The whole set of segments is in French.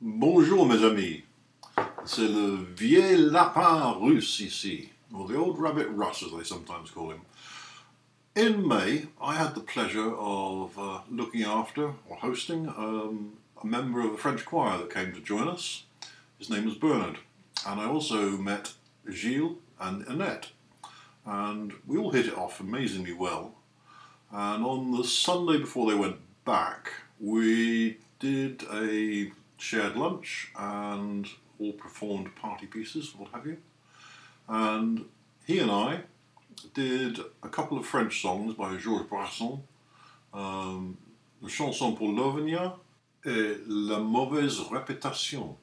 Bonjour mes amis, c'est le vieil lapin russe ici, or the old rabbit Russ as they sometimes call him. In May I had the pleasure of looking after or hosting a member of the French choir that came to join us. His name was Bernard, and I also met Gilles and Annette, and we all hit it off amazingly well. And on the Sunday before they went back, we did a shared lunch and all performed party pieces, what have you. And he and I did a couple of French songs by Georges Brassens, La chanson pour l'Auvergnat et La mauvaise réputation.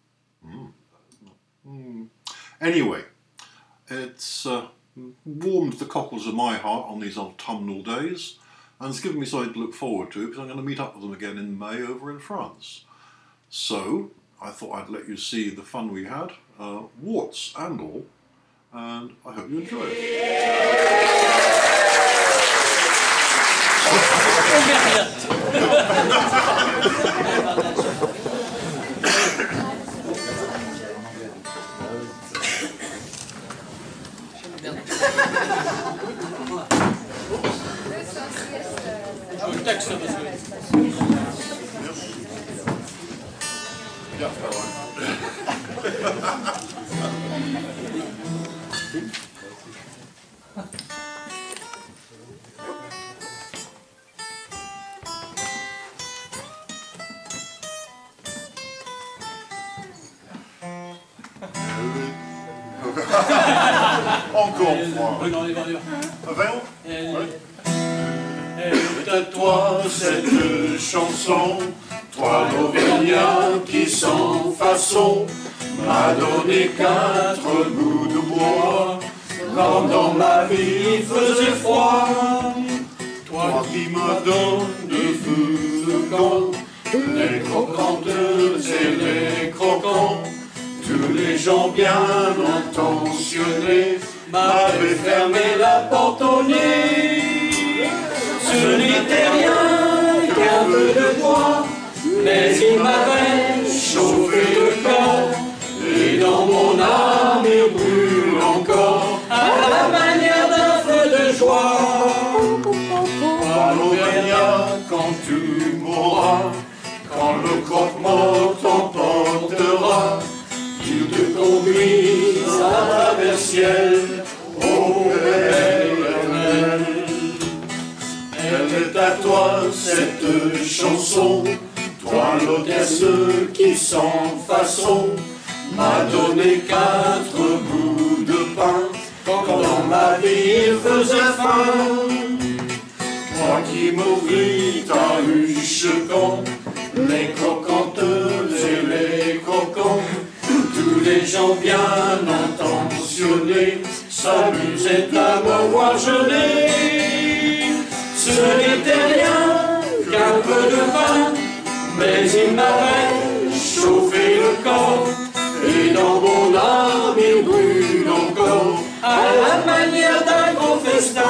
Anyway, it's warmed the cockles of my heart on these autumnal days, and it's given me something to look forward to because I'm going to meet up with them again in May over in France. So I thought I'd let you see the fun we had, warts and all, and I hope you enjoy it. Encore une fois. Et à toi cette chanson, toi l'Auvergnat qui sans façon m'a donné 4 bouts de bois quand dans ma vie il faisait froid. Toi qui me donnes de feu de camp, les croquantes et les croquants, tous les gens bien intentionnés m'avaient fermé la porte au nez. Ce n'était rien qu'un peu de bois, mais il m'avait chauffé le corps, et dans mon âme il brûle encore à la manière d'un feu de joie. Toi l'Auvergnat, quand tu mourras, quand le croque-mort t'emportera, qu'il te conduise à travers ciel, ô Père éternel. Elle est à toi cette chanson, toi l'hôtesse qui sans façon m'a donné 4 bouts de pain quand dans ma vie il faisait faim. Toi qui m'ouvris ta huche quand les croquantes et les croquants, tous les gens bien intentionnés s'amusaient à me voir jeûner. Ce n'était rien qu'un peu de vin, mais il m'avait chauffé le corps, et dans mon âme il brûle encore à la manière d'un gros festin.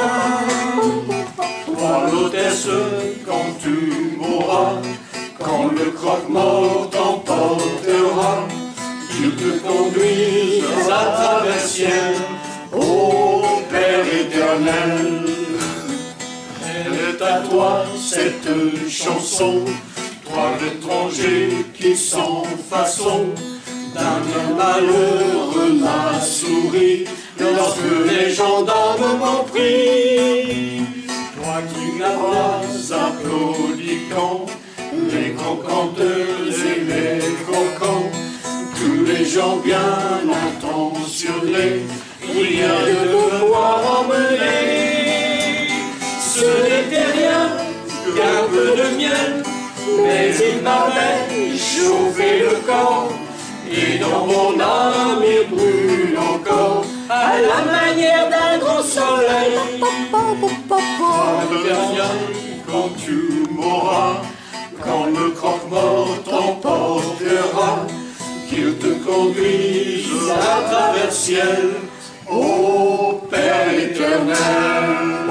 Toi l'hôtesse, quand tu mourras, quand le croque-mort t'emportera, qu'il te conduise à travers ciel, ô Père éternel. Elle est à toi cette chanson, toi l'étranger qui sans façon d'un malheureux m'a souri lorsque les gendarmes m'ont pris. Toi qui n'as pas applaudi quand les croquantes et les croquants, tous les gens bien intentionnés riaient de me voir emmener. Ce n'était rien qu'un peu de miel, mais il m'avait chauffé le corps, et dans mon âme il brûle encore à la manière d'un grand soleil. L'Auvergnat, quand tu mourras, quand le croque-mort t'emportera, qu'il te conduise à travers ciel, ô Père éternel.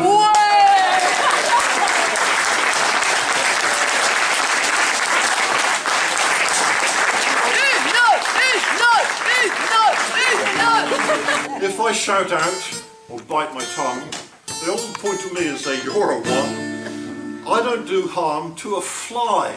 If I shout out or bite my tongue, they often point to me and say, "You're a one." I don't do harm to a fly.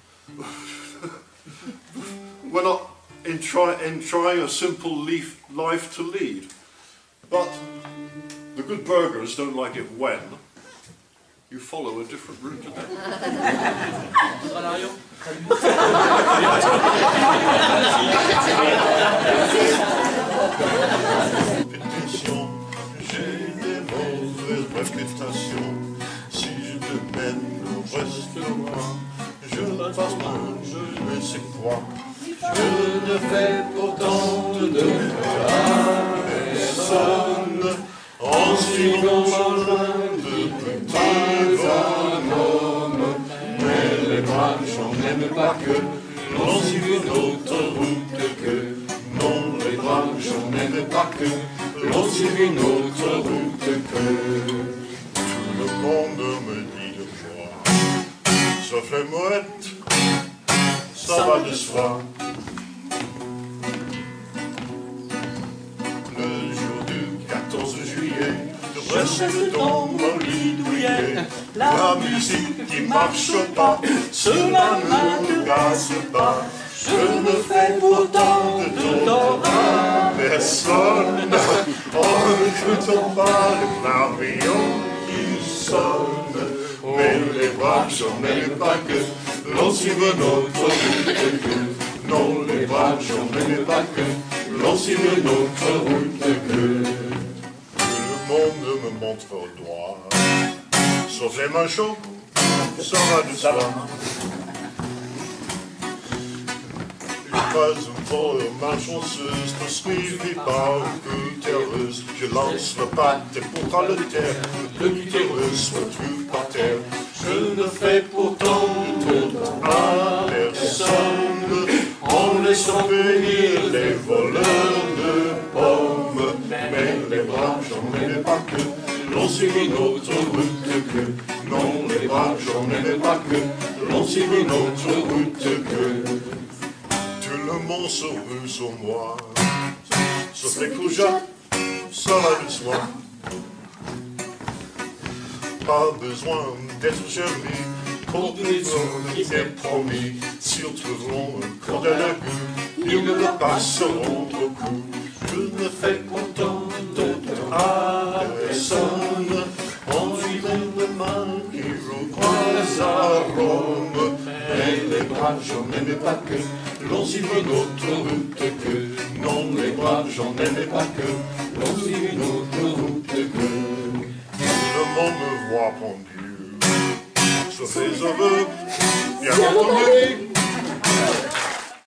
We're not trying a simple life to lead. But the good burgers don't like it when you follow a different route to them. Pétition, j'ai des mauvaises réputations. Si je te mène au restaurant, je passe mal, je ne sais quoi. Je ne fais pourtant de mal à personne. En suivant mon chemin depuis pas un homme. Mais les braves, j'en aime pas que l'on suive une autre route que. Non, les braves, j'en aime pas que l'on suive une autre route que. Tout le monde me dit de moi, sauf les mouettes, ça va de soi. Le jour du 14 juillet, je reste dans mon lit douillet. La musique qui marche pas, cela ne me casse pas. Je ne fais pourtant de tort à personne, en n'écoutant pas le clavion qui sonne. Mais les braves, j'en aime pas que l'on suive notre route que. Non, les braves, j'en aime pas que l'on suive notre route que. Le monde me montre au doigt, sauf les machos, ça va de soi. Pas une fois malchanceuse, poursuivie par une cutéreuse. Je lance le pâté pour à le terre, le cutéreuse se retrouve par terre. Je ne fais pourtant de tort à personne, en laissant venir les voleurs de pommes. Mais les braves, j'en aime pas que l'on suive une autre route que. Non, les braves, j'en aime pas que l'on suive une autre route que. Le monde se rue sur moi, sauf les courgettes, ça va de soi. Pas besoin d'être joli pour des hommes qui m'est promis. S'ils trouveront un corps de la gueule, ils me le passeront au cou. Je ne fais pourtant d'autre à personne, en suivant le mal qui vous croise à Rome. Mais les braves, j'en aime pas que l'on suive notre route que. Non, les braves, j'en aime pas que l'on suive notre route que. Le monde me voit pendu, sauf les aveux, bien entendu.